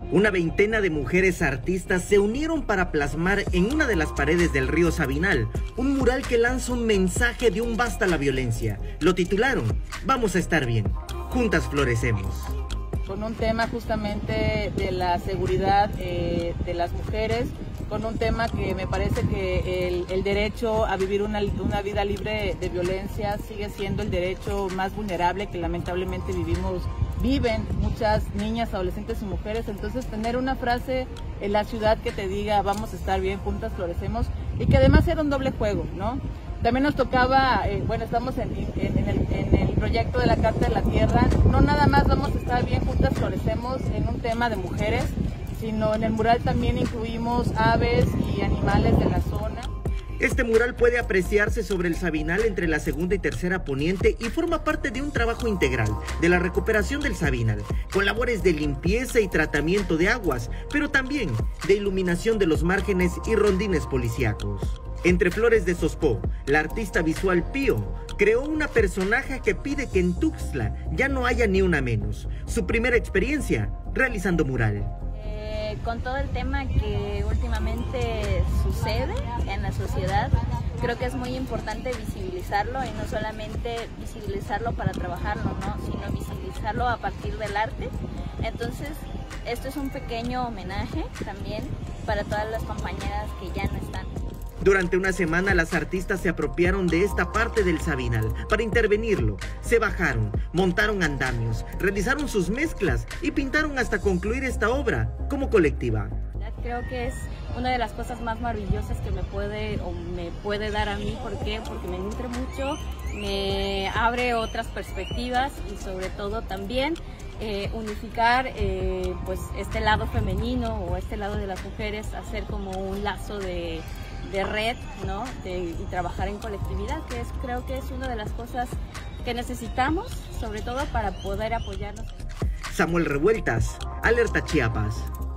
Una veintena de mujeres artistas se unieron para plasmar en una de las paredes del río Sabinal un mural que lanza un mensaje de un basta a la violencia. Lo titularon "Vamos a estar bien, juntas florecemos". Con un tema justamente de la seguridad de las mujeres, con un tema que me parece que el derecho a vivir una vida libre de violencia sigue siendo el derecho más vulnerable que lamentablemente viven muchas niñas, adolescentes y mujeres. Entonces tener una frase en la ciudad que te diga "vamos a estar bien, juntas florecemos", y que además era un doble juego, ¿no? También nos tocaba, bueno, estamos en el proyecto de la Carta de la Tierra, no nada más vamos a estar bien, juntas florecemos en un tema de mujeres, sino en el mural también incluimos aves y animales de la zona. Este mural puede apreciarse sobre el Sabinal entre la segunda y tercera poniente y forma parte de un trabajo integral de la recuperación del Sabinal, con labores de limpieza y tratamiento de aguas, pero también de iluminación de los márgenes y rondines policíacos. Entre flores de Sospó, la artista visual Pío creó una personaje que pide que en Tuxtla ya no haya ni una menos. Su primera experiencia realizando mural. Con todo el tema que últimamente sucede en la sociedad, creo que es muy importante visibilizarlo, y no solamente visibilizarlo para trabajarlo, ¿no?, sino visibilizarlo a partir del arte. Entonces, esto es un pequeño homenaje también para todas las compañeras que ya no están. Durante una semana las artistas se apropiaron de esta parte del Sabinal para intervenirlo. Se bajaron, montaron andamios, realizaron sus mezclas y pintaron hasta concluir esta obra como colectiva. Creo que es una de las cosas más maravillosas que me puede dar a mí. ¿Por qué? Porque me nutre mucho, me abre otras perspectivas y sobre todo también unificar pues este lado femenino o este lado de las mujeres, hacer como un lazo de red, ¿no? Y trabajar en colectividad, creo que es una de las cosas que necesitamos, sobre todo para poder apoyarnos. Samuel Revueltas, Alerta Chiapas.